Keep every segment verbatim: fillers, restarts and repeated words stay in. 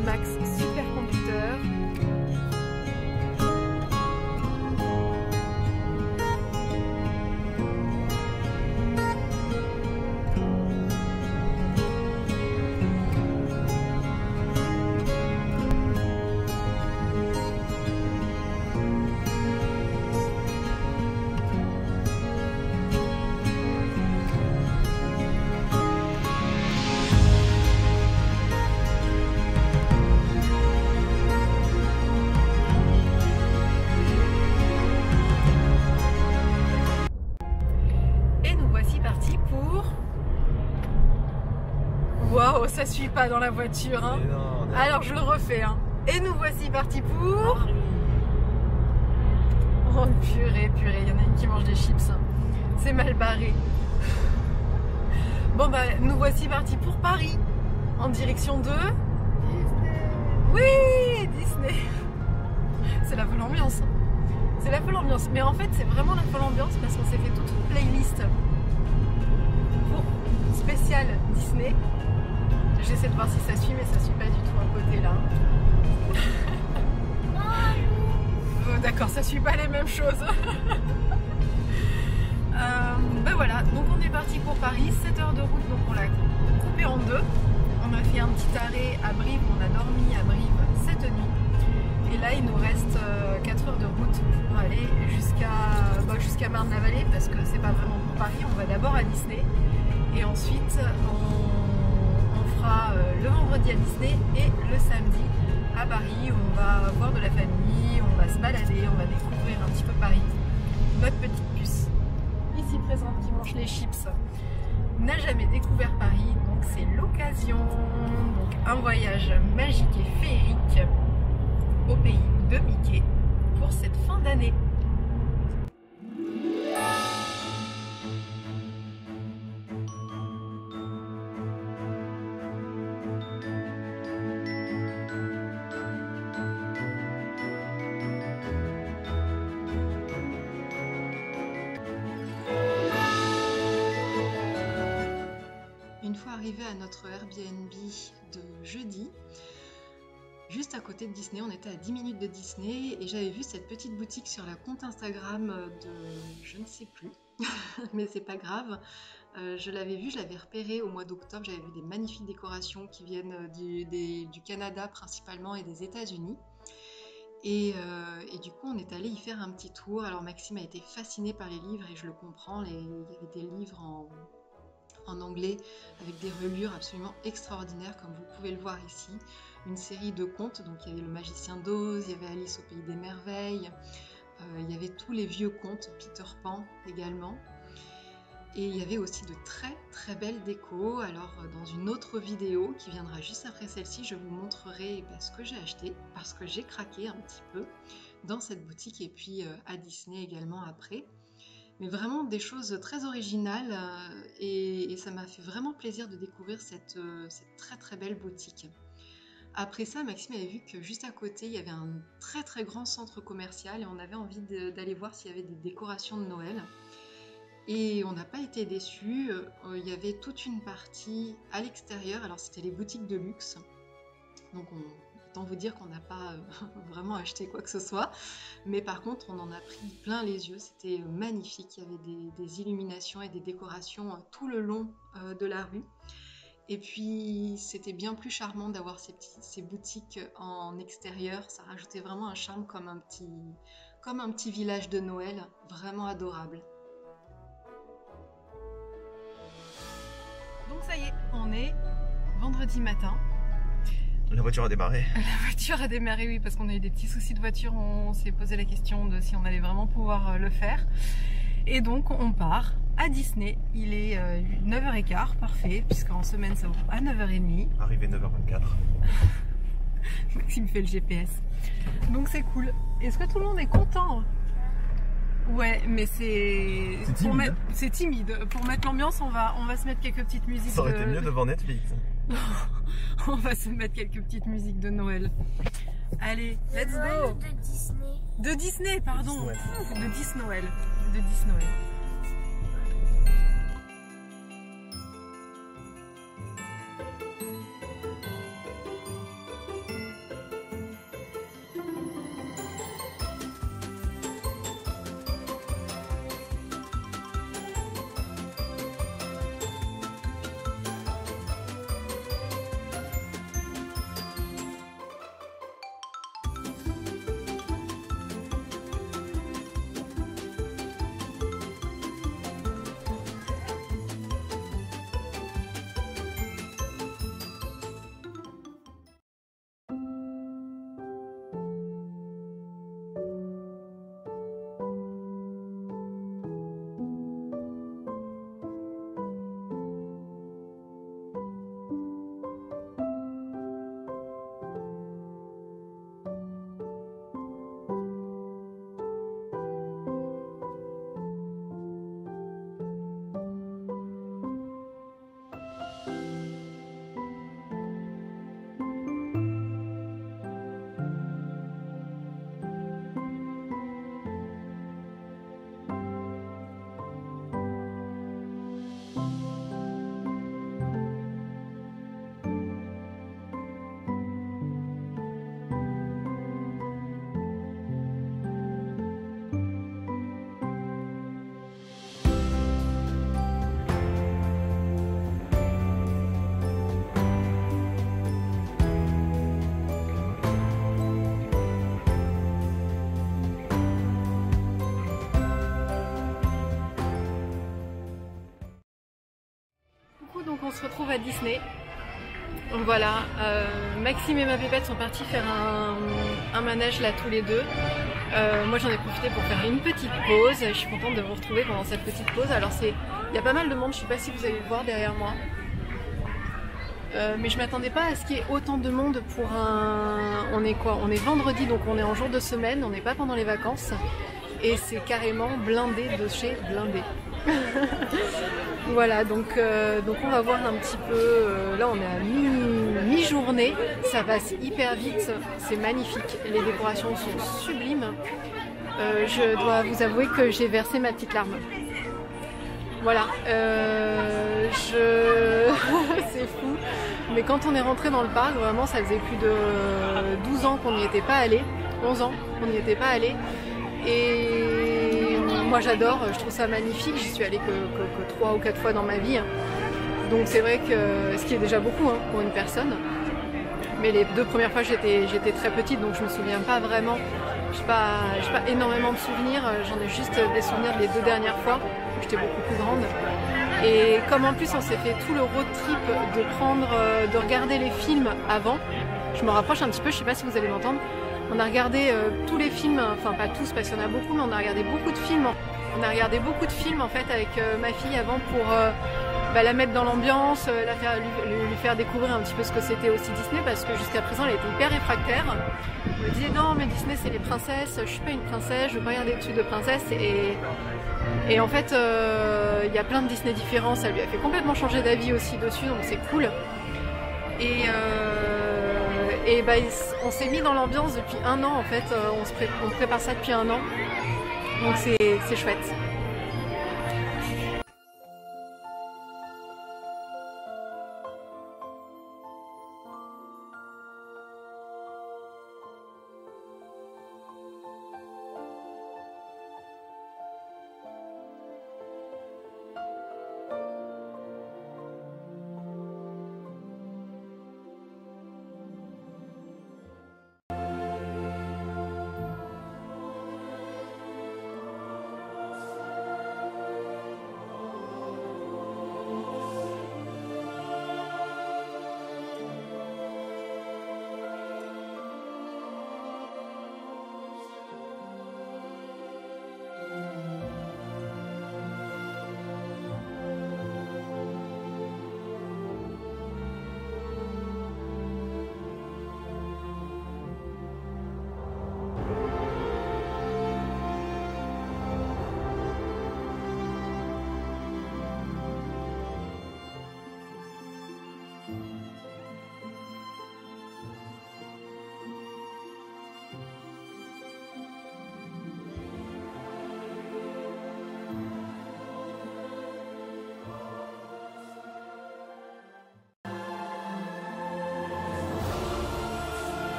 Max, super conducteur. Waouh, ça suit pas dans la voiture. Hein. Non, non. Alors je le refais. Hein. Et nous voici partis pour... Oh purée, purée, il y en a une qui mange des chips. C'est mal barré. Bon bah, nous voici partis pour Paris. En direction de... Disney. Oui, Disney. C'est la folle ambiance. C'est la folle ambiance. Mais en fait, c'est vraiment la folle ambiance parce qu'on s'est fait toute une playlist pour spécial Disney. J'essaie de voir si ça suit, mais ça suit pas du tout à côté là. Oh, d'accord, ça suit pas les mêmes choses. euh, ben voilà, donc on est parti pour Paris, sept heures de route, donc on l'a coupé en deux. On a fait un petit arrêt à Brive, on a dormi à Brive cette nuit. Et là, il nous reste quatre heures de route pour aller jusqu'à bah, jusqu'à Marne-la-Vallée, parce que c'est pas vraiment pour Paris, on va d'abord à Disney. Et ensuite, on le vendredi à Disney et le samedi à Paris où on va voir de la famille, on va se balader, on va découvrir un petit peu Paris. Notre petite puce, ici présente qui mange les chips, n'a jamais découvert Paris, donc c'est l'occasion. Donc un voyage magique et féerique au pays de Mickey pour cette fin d'année. Arrivé à notre Airbnb de jeudi, juste à côté de Disney, on était à dix minutes de Disney et j'avais vu cette petite boutique sur la compte Instagram de je ne sais plus, mais c'est pas grave. Euh, je l'avais vu, je l'avais repéré au mois d'octobre, j'avais vu des magnifiques décorations qui viennent du, des, du Canada principalement et des États-Unis. Et, euh, et du coup, on est allé y faire un petit tour. Alors Maxime a été fasciné par les livres et je le comprends. Les, il y avait des livres en en anglais avec des reliures absolument extraordinaires comme vous pouvez le voir ici, une série de contes, donc il y avait le Magicien d'Oz, il y avait Alice au Pays des Merveilles, euh, il y avait tous les vieux contes, Peter Pan également, et il y avait aussi de très très belles décos. Alors dans une autre vidéo qui viendra juste après celle-ci, je vous montrerai ce que j'ai acheté parce que j'ai craqué un petit peu dans cette boutique et puis euh, à Disney également après. Mais vraiment des choses très originales euh, et, et ça m'a fait vraiment plaisir de découvrir cette, euh, cette très très belle boutique. Après ça, Maxime avait vu que juste à côté, il y avait un très très grand centre commercial et on avait envie d'aller voir s'il y avait des décorations de Noël. Et on n'a pas été déçus, euh, il y avait toute une partie à l'extérieur, alors c'était les boutiques de luxe. Donc on... Autant vous dire qu'on n'a pas vraiment acheté quoi que ce soit, mais par contre on en a pris plein les yeux, c'était magnifique, il y avait des, des illuminations et des décorations tout le long de la rue. Et puis c'était bien plus charmant d'avoir ces, ces boutiques en extérieur, ça rajoutait vraiment un charme comme un petit, comme un petit village de Noël, vraiment adorable. Donc ça y est, on est vendredi matin. La voiture a démarré. La voiture a démarré, oui, parce qu'on a eu des petits soucis de voiture. On s'est posé la question de si on allait vraiment pouvoir le faire. Et donc, on part à Disney. Il est neuf heures quinze, parfait, puisqu'en semaine, ça ouvre à neuf heures trente. Arrivé neuf heures vingt-quatre. Maxime fait le G P S. Donc, c'est cool. Est-ce que tout le monde est content? Ouais, mais c'est... C'est timide. Mettre... C'est timide. Pour mettre l'ambiance, on va... on va se mettre quelques petites musiques. Ça aurait de... été mieux devant Netflix. On va se mettre quelques petites musiques de Noël. Allez, let's go. De Disney. De Disney, pardon. De Disney Noël. De Disney Noël. on se retrouve à Disney. Voilà, euh, Maxime et ma pépette sont partis faire un, un manège là tous les deux. Euh, moi j'en ai profité pour faire une petite pause. Je suis contente de vous retrouver pendant cette petite pause. Alors c'est, il y a pas mal de monde, je sais pas si vous allez le voir derrière moi. Euh, mais je m'attendais pas à ce qu'il y ait autant de monde pour un... On est quoi? On est vendredi, donc on est en jour de semaine, on n'est pas pendant les vacances. Et c'est carrément blindé de chez blindé. Voilà, donc, euh, donc on va voir un petit peu, euh, là on est à mi, mi-journée, ça passe hyper vite, c'est magnifique, les décorations sont sublimes. Euh, je dois vous avouer que j'ai versé ma petite larme. Voilà, euh, je... c'est fou, mais quand on est rentré dans le parc, vraiment ça faisait plus de douze ans qu'on n'y était pas allé, onze ans qu'on n'y était pas allé. Et moi j'adore, je trouve ça magnifique, j'y suis allée que trois ou quatre fois dans ma vie. Donc c'est vrai que, ce qui est déjà beaucoup hein, pour une personne. Mais les deux premières fois j'étais j'étais très petite, donc je me souviens pas vraiment, je n'ai pas, pas énormément de souvenirs, j'en ai juste des souvenirs des deux dernières fois, où j'étais beaucoup plus grande. Et comme en plus on s'est fait tout le road trip de prendre, de regarder les films avant, je me rapproche un petit peu, je sais pas si vous allez m'entendre. On a regardé euh, tous les films, enfin pas tous parce qu'il y en a beaucoup, mais on a regardé beaucoup de films. On a regardé beaucoup de films en fait avec euh, ma fille avant pour euh, bah, la mettre dans l'ambiance, euh, la faire, lui, lui faire découvrir un petit peu ce que c'était aussi Disney, parce que jusqu'à présent elle était hyper réfractaire. Elle me disait non mais Disney c'est les princesses, je suis pas une princesse, je veux pas regarder des trucs de princesse. Et, et en fait il euh, y a plein de Disney différents, ça lui a fait complètement changer d'avis aussi dessus, donc c'est cool. Et euh, Et bah, on s'est mis dans l'ambiance depuis un an en fait, on, se pré on prépare ça depuis un an, donc c'est chouette.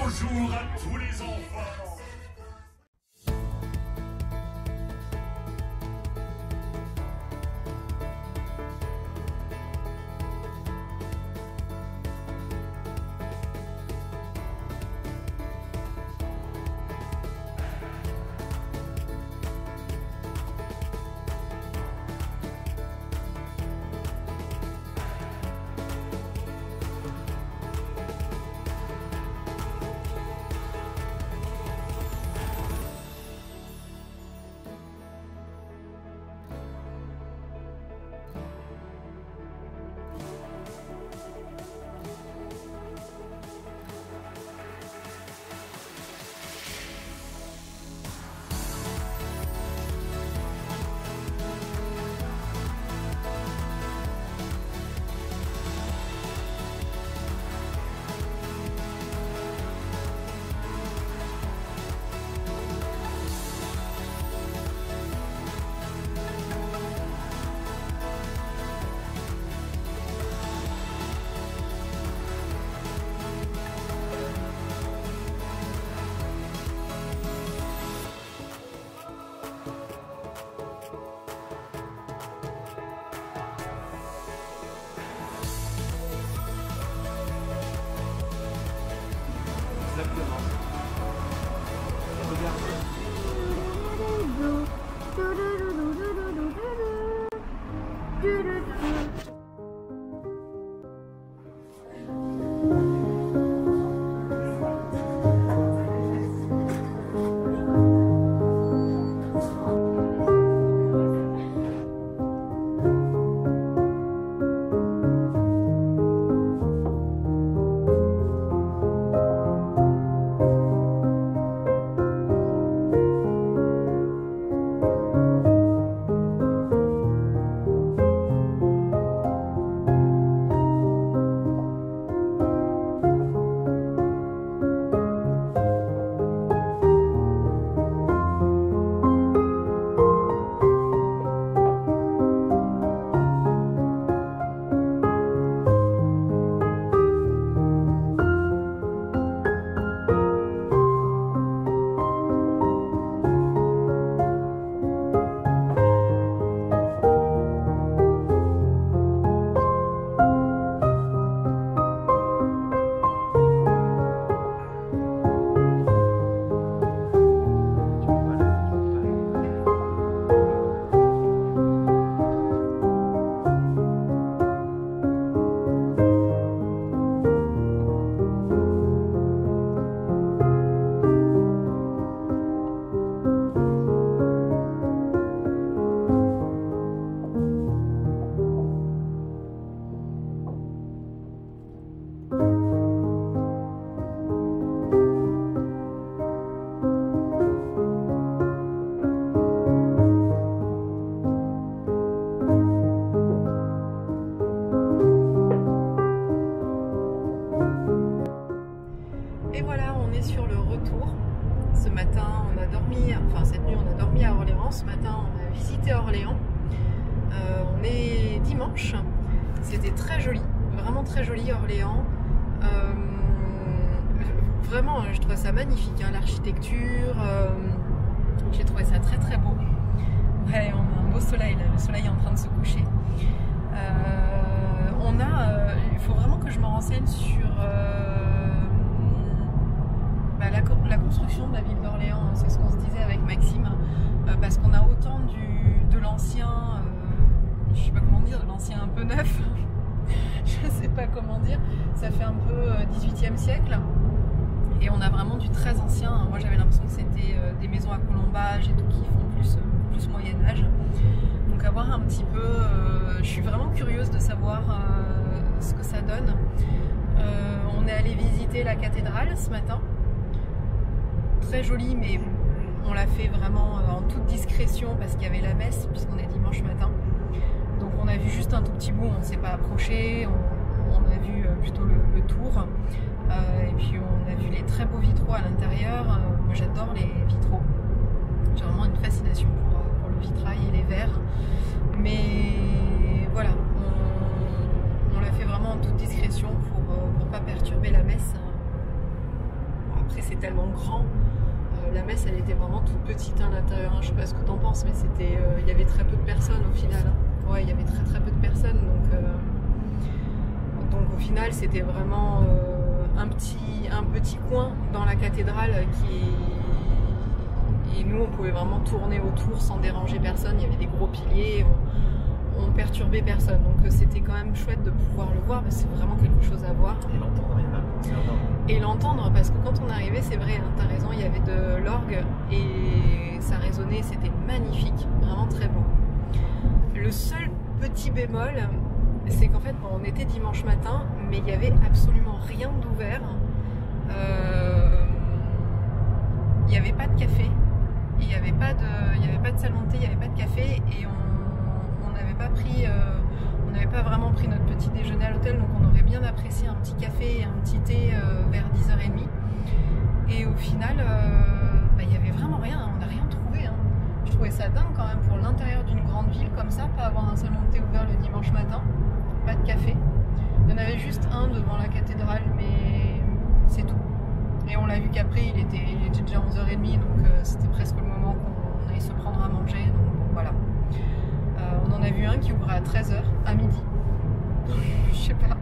Bonjour à tous les enfants. Exactement. Regarde. Et voilà, on est sur le retour. Ce matin, on a dormi, enfin cette nuit, on a dormi à Orléans. Ce matin, on a visité Orléans. Euh, on est dimanche. C'était très joli, vraiment très joli Orléans. Euh, vraiment, je trouve ça magnifique, hein, l'architecture. Euh, J'ai trouvé ça très très beau. Ouais, on a un beau soleil, là, le soleil est en train de se coucher. Euh, on a, euh, il faut vraiment que je me renseigne sur euh, bah, la, la construction de la ville d'Orléans. C'est ce qu'on se disait avec Maxime, euh, parce qu'on a autant du, de l'ancien, euh, je sais pas comment dire, de l'ancien un peu neuf. Je sais pas comment dire. Ça fait un peu euh, dix-huitième siècle. Et on a vraiment du très ancien. Moi j'avais l'impression que c'était euh, des maisons à colombage et tout qui font plus, euh, plus Moyen-Âge. Donc à voir un petit peu, euh, je suis vraiment curieuse de savoir euh, ce que ça donne. Euh, on est allé visiter la cathédrale ce matin. Très jolie, mais on l'a fait vraiment en toute discrétion parce qu'il y avait la messe, puisqu'on est dimanche matin. Donc on a vu juste un tout petit bout, on ne s'est pas approché, on, on a vu plutôt le, le tour. Euh, et puis on a vu les très beaux vitraux à l'intérieur. Euh, moi j'adore les vitraux. J'ai vraiment une fascination pour, pour le vitrail et les verres. Mais voilà, on, on l'a fait vraiment en toute discrétion pour ne pas perturber la messe. après c'est tellement grand. Euh, la messe elle était vraiment toute petite à l'intérieur, hein. Je sais pas ce que t'en penses, mais c'était, euh, il y avait très peu de personnes au final. Hein. Ouais, il y avait très très peu de personnes, donc, euh, donc au final c'était vraiment euh, un, petit, un petit coin dans la cathédrale qui... Et nous on pouvait vraiment tourner autour sans déranger personne, il y avait des gros piliers, on, on perturbait personne, donc c'était quand même chouette de pouvoir le voir, parce que c'est vraiment quelque chose à voir. Et l'entendre, il va. Et l'entendre, parce que quand on arrivait, c'est vrai, hein, t'as raison, il y avait de l'orgue et ça résonnait, c'était magnifique, vraiment très beau. Le seul petit bémol, c'est qu'en fait, bon, on était dimanche matin, mais il n'y avait absolument rien d'ouvert. Euh, il n'y avait pas de café, il n'y avait pas de, il n'y avait pas de salle montée, il n'y avait pas de café, et on n'avait pas pris, euh, on n'avait pas vraiment pris notre petit déjeuner à l'hôtel, donc on aurait bien apprécié un petit café et un petit thé euh, vers dix heures trente. Et au final, euh, bah, il n'y avait vraiment rien, hein, on n'a rien trouvé. Hein. Je trouvais ça dingue quand même pour l'intérieur d'une grande ville comme ça, pas avoir un salon de thé ouvert le dimanche matin, pas de café. Il y en avait juste un devant la cathédrale, mais c'est tout. Et on l'a vu qu'après, il était, il était déjà onze heures trente, donc euh, c'était presque le moment qu'on allait se prendre à manger. Donc bon, voilà. Euh, on en a vu un qui ouvrait à treize heures, à midi. Je sais pas.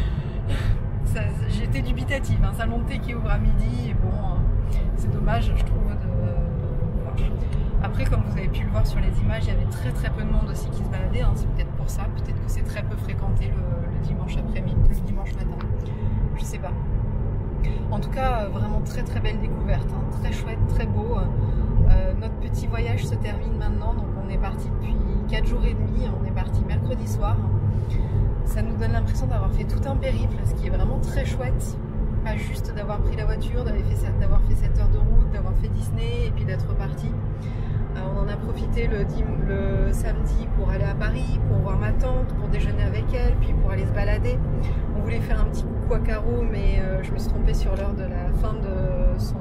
J'étais dubitative. Un salon de thé qui ouvre à midi, et bon, euh, c'est dommage, je trouve. De... Voilà. Après, comme vous avez pu le voir sur les images, il y avait très très peu de monde aussi qui se baladait. Hein. C'est peut-être pour ça. Peut-être que c'est très peu fréquenté le, le dimanche après-midi, le dimanche matin. Je sais pas. En tout cas, vraiment très très belle découverte, hein. Très chouette, très beau. Euh, notre petit voyage se termine maintenant, donc on est parti depuis quatre jours et demi, on est parti mercredi soir. Ça nous donne l'impression d'avoir fait tout un périple, ce qui est vraiment très chouette. Pas juste d'avoir pris la voiture, d'avoir fait, d'avoir fait sept heures de route, d'avoir fait Disney et puis d'être reparti. Euh, on en a profité le, le samedi pour aller à Paris, pour voir ma tante, pour déjeuner avec elle, puis pour aller se balader. On voulait faire un petit coucou à Caro, mais euh, je me suis trompée sur l'heure de la fin de son,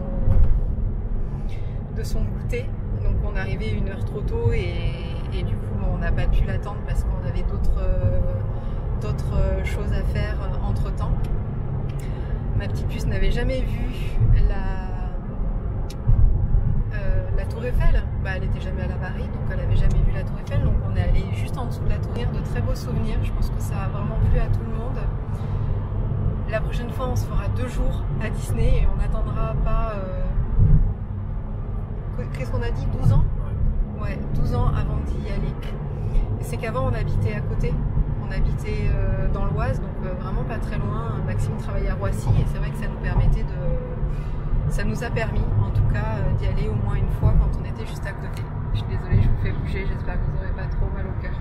de son goûter. Donc on est arrivé une heure trop tôt et, et du coup on n'a pas pu l'attendre parce qu'on avait d'autres euh, d'autres choses à faire entre temps. Ma petite puce n'avait jamais vu la, euh, la tour Eiffel. Bah, elle n'était jamais allée à Paris, donc elle n'avait jamais vu la tour Eiffel. Donc on est allé juste en dessous de la tour Eiffel. De très beaux souvenirs, je pense que ça a vraiment plu à tout le monde. La prochaine fois on se fera deux jours à Disney et on n'attendra pas... Euh... Qu'est-ce qu'on a dit, douze ans? Ouais, douze ans avant d'y aller. C'est qu'avant on habitait à côté. On habitait euh, dans l'Oise, donc euh, vraiment pas très loin. Maxime travaillait à Roissy et c'est vrai que ça nous permettait de... Ça nous a permis, en tout cas, euh, d'y aller au moins une fois quand on était juste à côté. Je suis désolée, je vous fais bouger, j'espère que vous n'aurez pas trop mal au cœur.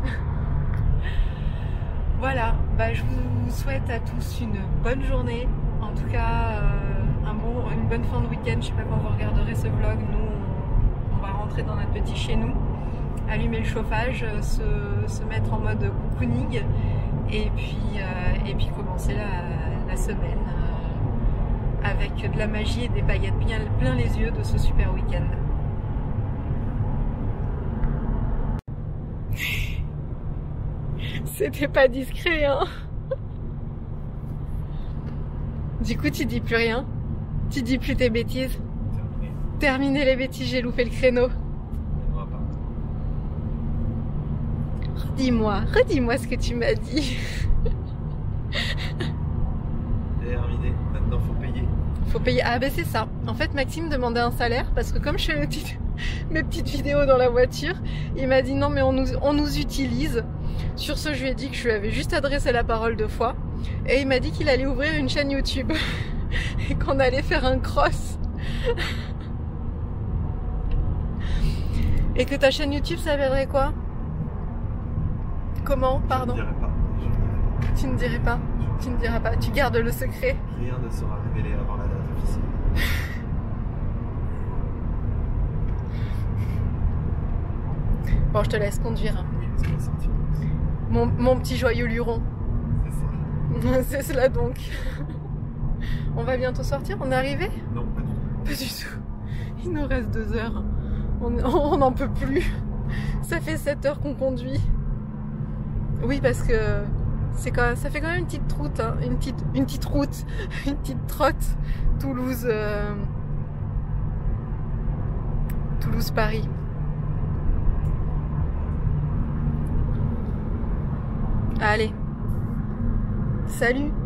Voilà, bah, je vous souhaite à tous une bonne journée. En tout cas, euh, un bon, une bonne fin de week-end. Je ne sais pas quand vous regarderez ce vlog. Nous, on, on va rentrer dans notre petit chez nous, allumer le chauffage, se, se mettre en mode cocooning et puis, euh, et puis commencer la, la semaine euh, avec de la magie et des paillettes bien plein les yeux de ce super week-end. C'était pas discret, hein. Du coup, tu dis plus rien. Tu dis plus tes bêtises. Terminé. Terminé les bêtises, j'ai loupé le créneau. On va pas. Redis-moi, redis-moi ce que tu m'as dit. Terminé. Maintenant, faut payer. Faut payer. Ah ben c'est ça. En fait, Maxime demandait un salaire parce que comme je fais mes petites, mes petites vidéos dans la voiture, il m'a dit non mais on nous, on nous utilise. Sur ce, je lui ai dit que je lui avais juste adressé la parole deux fois. Et il m'a dit qu'il allait ouvrir une chaîne YouTube et qu'on allait faire un cross. Et que ta chaîne YouTube s'appellerait quoi? Comment? Pardon? Je ne dirai pas. Je ne dirai pas. Tu ne dirais pas? Tu ne diras pas. Tu gardes le secret. Rien ne sera révélé avant la date officielle. Bon, je te laisse conduire. Oui, parce qu'on va sortir. Mon, mon petit joyeux luron. C'est ça. C'est cela donc. On va bientôt sortir, on est arrivé? Non, pas du tout. Pas du tout. Il nous reste deux heures. On n'en peut plus. Ça fait sept heures qu'on conduit. Oui, parce que c'est quand même, ça fait quand même une petite route, hein, une petite, une petite route, une petite trotte. Toulouse, euh, Toulouse-Paris. Allez, salut!